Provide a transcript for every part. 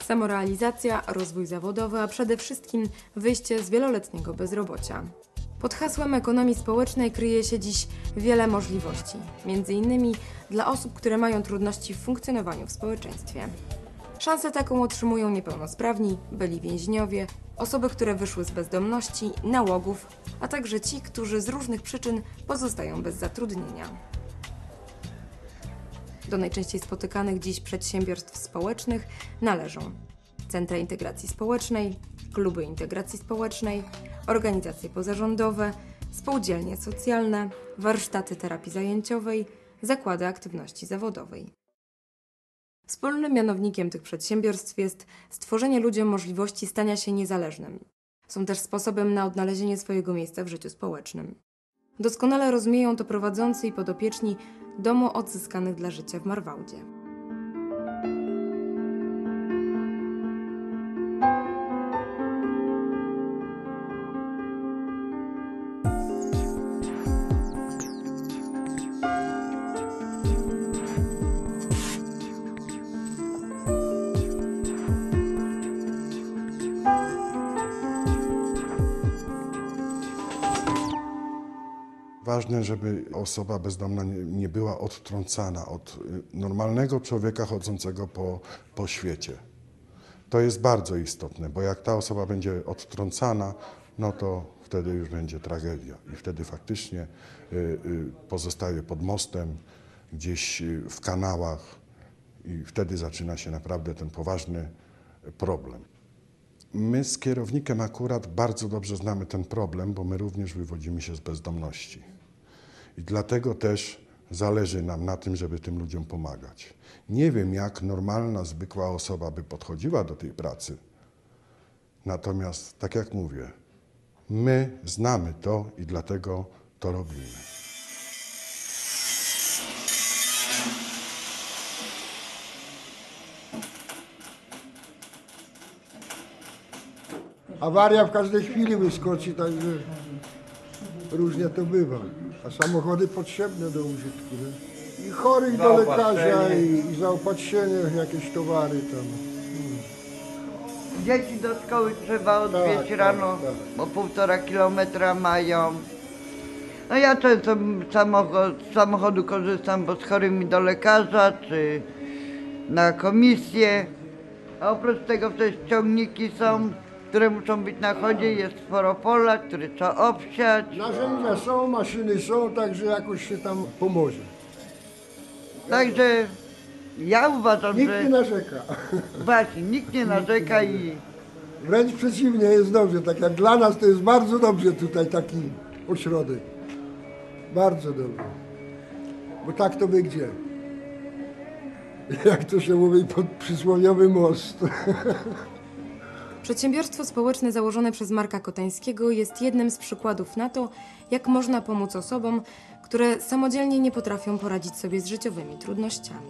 Samorealizacja, rozwój zawodowy, a przede wszystkim wyjście z wieloletniego bezrobocia. Pod hasłem ekonomii społecznej kryje się dziś wiele możliwości, m.in. dla osób, które mają trudności w funkcjonowaniu w społeczeństwie. Szansę taką otrzymują niepełnosprawni, byli więźniowie, osoby, które wyszły z bezdomności, nałogów, a także ci, którzy z różnych przyczyn pozostają bez zatrudnienia. Do najczęściej spotykanych dziś przedsiębiorstw społecznych należą centra integracji społecznej, kluby integracji społecznej, organizacje pozarządowe, spółdzielnie socjalne, warsztaty terapii zajęciowej, zakłady aktywności zawodowej. Wspólnym mianownikiem tych przedsiębiorstw jest stworzenie ludziom możliwości stania się niezależnym. Są też sposobem na odnalezienie swojego miejsca w życiu społecznym. Doskonale rozumieją to prowadzący i podopieczni Domu Odzyskanych dla Życia w Marwałdzie. Ważne, żeby osoba bezdomna nie była odtrącana od normalnego człowieka chodzącego po świecie. To jest bardzo istotne, bo jak ta osoba będzie odtrącana, no to wtedy już będzie tragedia i wtedy faktycznie pozostaje pod mostem, gdzieś w kanałach i wtedy zaczyna się naprawdę ten poważny problem. My z kierownikiem akurat bardzo dobrze znamy ten problem, bo my również wywodzimy się z bezdomności. I dlatego też zależy nam na tym, żeby tym ludziom pomagać. Nie wiem, jak normalna, zwykła osoba by podchodziła do tej pracy. Natomiast, tak jak mówię, my znamy to i dlatego to robimy. Awaria w każdej chwili wyskoczy, także różnie to bywa. A samochody potrzebne do użytku. Nie? I chorych do lekarza, i zaopatrzenie, jakieś towary tam. Dzieci do szkoły trzeba odwieźć rano, bo 1,5 kilometra mają. No ja często z samochodu korzystam, bo z chorymi do lekarza, czy na komisję. A oprócz tego też ciągniki są, które muszą być na chodzie, jest sporo pola, które trzeba obsiać. Narzędzia są, maszyny są, także jakoś się tam pomoże. Także ja uważam, Nikt że nie narzeka. właśnie nikt nie narzeka i Wręcz przeciwnie, jest dobrze. Tak jak dla nas to jest bardzo dobrze tutaj taki ośrodek. Bardzo dobrze. Bo tak to by gdzie? Jak to się mówi, pod przysłowiowy most. Przedsiębiorstwo społeczne założone przez Marka Kotańskiego jest jednym z przykładów na to, jak można pomóc osobom, które samodzielnie nie potrafią poradzić sobie z życiowymi trudnościami.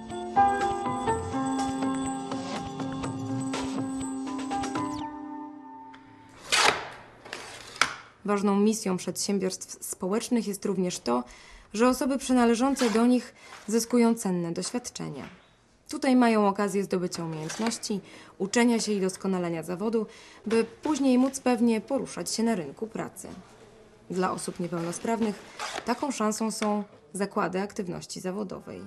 Ważną misją przedsiębiorstw społecznych jest również to, że osoby przynależące do nich zyskują cenne doświadczenia. Tutaj mają okazję zdobycia umiejętności, uczenia się i doskonalenia zawodu, by później móc pewnie poruszać się na rynku pracy. Dla osób niepełnosprawnych taką szansą są zakłady aktywności zawodowej.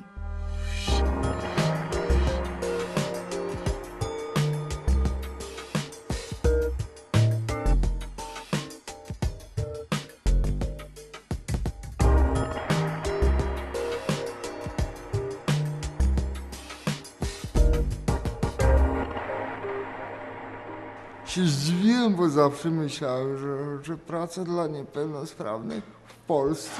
Się zdziwiłem, bo zawsze myślałem, że praca dla niepełnosprawnych w Polsce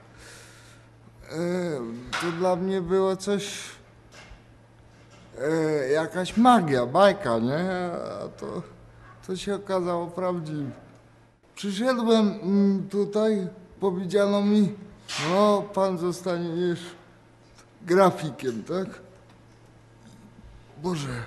to dla mnie było coś, jakaś magia, bajka, nie? A to się okazało prawdziwe. Przyszedłem tutaj, powiedziano mi, no pan zostaniesz grafikiem, tak? Boże,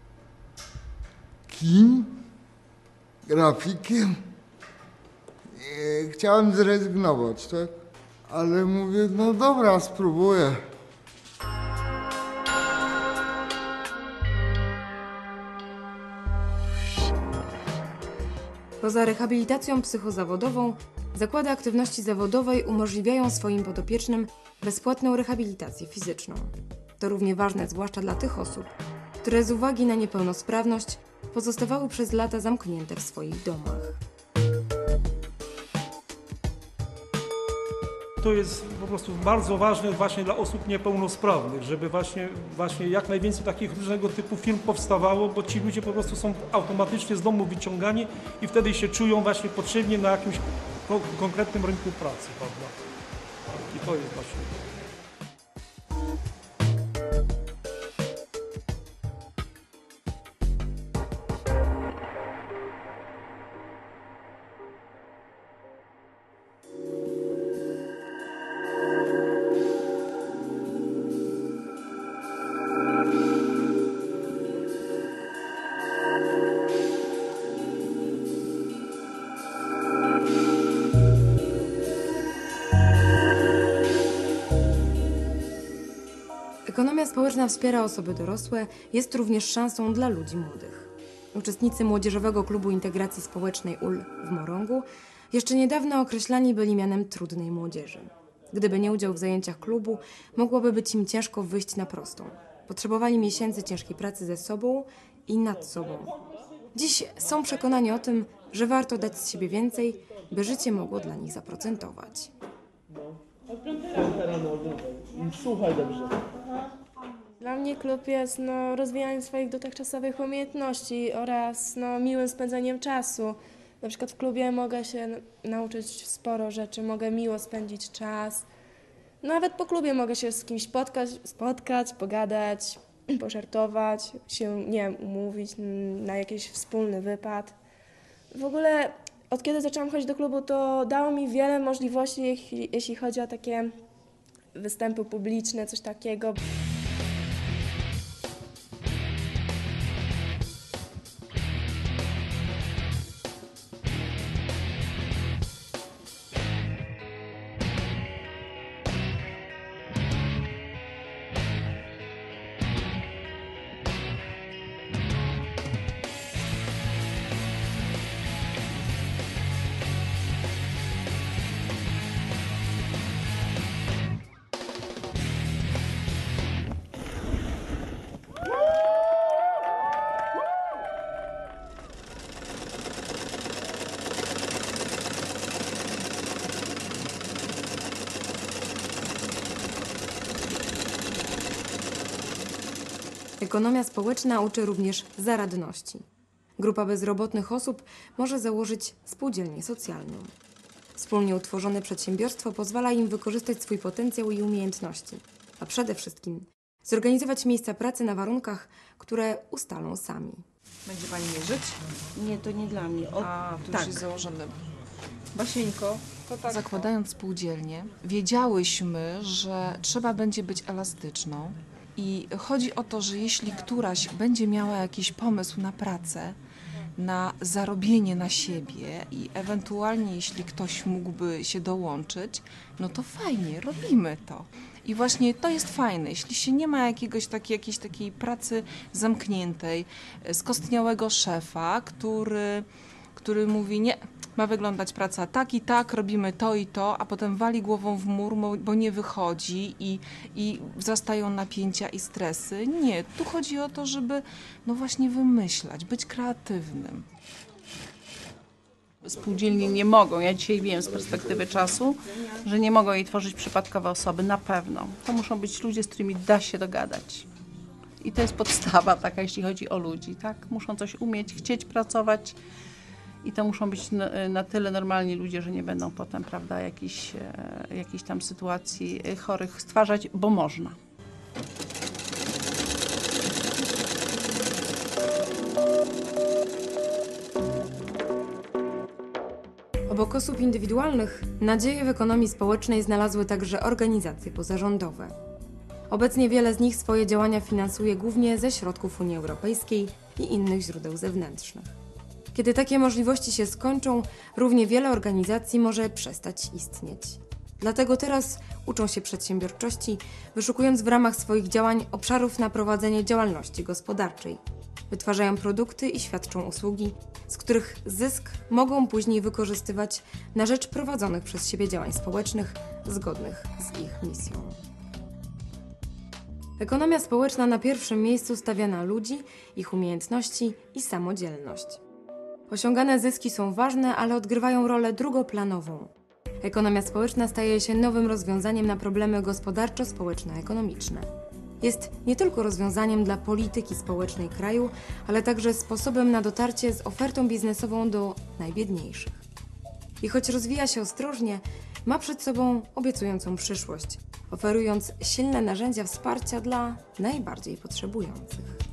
kim? Grafikiem? Chciałem zrezygnować, tak? Ale mówię, no dobra, spróbuję. Poza rehabilitacją psychozawodową, zakłady aktywności zawodowej umożliwiają swoim podopiecznym bezpłatną rehabilitację fizyczną. To równie ważne zwłaszcza dla tych osób, które z uwagi na niepełnosprawność pozostawały przez lata zamknięte w swoich domach. To jest po prostu bardzo ważne właśnie dla osób niepełnosprawnych, żeby właśnie jak najwięcej takich różnego typu firm powstawało, bo ci ludzie po prostu są automatycznie z domu wyciągani i wtedy się czują właśnie potrzebni na jakimś konkretnym rynku pracy, prawda? I to jest właśnie. Ekonomia społeczna wspiera osoby dorosłe, jest również szansą dla ludzi młodych. Uczestnicy Młodzieżowego Klubu Integracji Społecznej UL w Morągu jeszcze niedawno określani byli mianem trudnej młodzieży. Gdyby nie udział w zajęciach klubu, mogłoby być im ciężko wyjść na prostą. Potrzebowali miesięcy ciężkiej pracy ze sobą i nad sobą. Dziś są przekonani o tym, że warto dać z siebie więcej, by życie mogło dla nich zaprocentować. Słuchaj dobrze. Dla mnie klub jest rozwijaniem swoich dotychczasowych umiejętności oraz miłym spędzeniem czasu. Na przykład w klubie mogę się nauczyć sporo rzeczy, mogę miło spędzić czas. Nawet po klubie mogę się z kimś spotkać, pogadać, pożartować, się, nie wiem, umówić na jakiś wspólny wypad. W ogóle od kiedy zaczęłam chodzić do klubu, to dało mi wiele możliwości, jeśli chodzi o takie występy publiczne, coś takiego. Ekonomia społeczna uczy również zaradności. Grupa bezrobotnych osób może założyć spółdzielnię socjalną. Wspólnie utworzone przedsiębiorstwo pozwala im wykorzystać swój potencjał i umiejętności, a przede wszystkim zorganizować miejsca pracy na warunkach, które ustalą sami. Będzie Pani mierzyć? Nie, to nie dla mnie. A, to już jest założone. Basieńko. Zakładając spółdzielnię, wiedziałyśmy, że trzeba będzie być elastyczną i chodzi o to, że jeśli któraś będzie miała jakiś pomysł na pracę, na zarobienie na siebie i ewentualnie jeśli ktoś mógłby się dołączyć, no to fajnie, robimy to. I właśnie to jest fajne, jeśli się nie ma jakiejś takiej pracy zamkniętej, skostniałego szefa, który mówi nie, ma wyglądać praca tak i tak, robimy to i to, a potem wali głową w mur, bo nie wychodzi i wzrastają napięcia i stresy. Nie, tu chodzi o to, żeby no właśnie wymyślać, być kreatywnym. Spółdzielnie nie mogą, ja dzisiaj wiem z perspektywy czasu, że nie mogą jej tworzyć przypadkowe osoby, na pewno. To muszą być ludzie, z którymi da się dogadać. I to jest podstawa taka, jeśli chodzi o ludzi, tak? Muszą coś umieć, chcieć pracować i to muszą być na tyle normalni ludzie, że nie będą potem, prawda, jakichś tam sytuacji chorych stwarzać, bo można. Obok osób indywidualnych nadzieję w ekonomii społecznej znalazły także organizacje pozarządowe. Obecnie wiele z nich swoje działania finansuje głównie ze środków Unii Europejskiej i innych źródeł zewnętrznych. Kiedy takie możliwości się skończą, równie wiele organizacji może przestać istnieć. Dlatego teraz uczą się przedsiębiorczości, wyszukując w ramach swoich działań obszarów na prowadzenie działalności gospodarczej. Wytwarzają produkty i świadczą usługi, z których zysk mogą później wykorzystywać na rzecz prowadzonych przez siebie działań społecznych zgodnych z ich misją. Ekonomia społeczna na pierwszym miejscu stawia na ludzi, ich umiejętności i samodzielność. Osiągane zyski są ważne, ale odgrywają rolę drugoplanową. Ekonomia społeczna staje się nowym rozwiązaniem na problemy gospodarczo-społeczno-ekonomiczne. Jest nie tylko rozwiązaniem dla polityki społecznej kraju, ale także sposobem na dotarcie z ofertą biznesową do najbiedniejszych. I choć rozwija się ostrożnie, ma przed sobą obiecującą przyszłość, oferując silne narzędzia wsparcia dla najbardziej potrzebujących.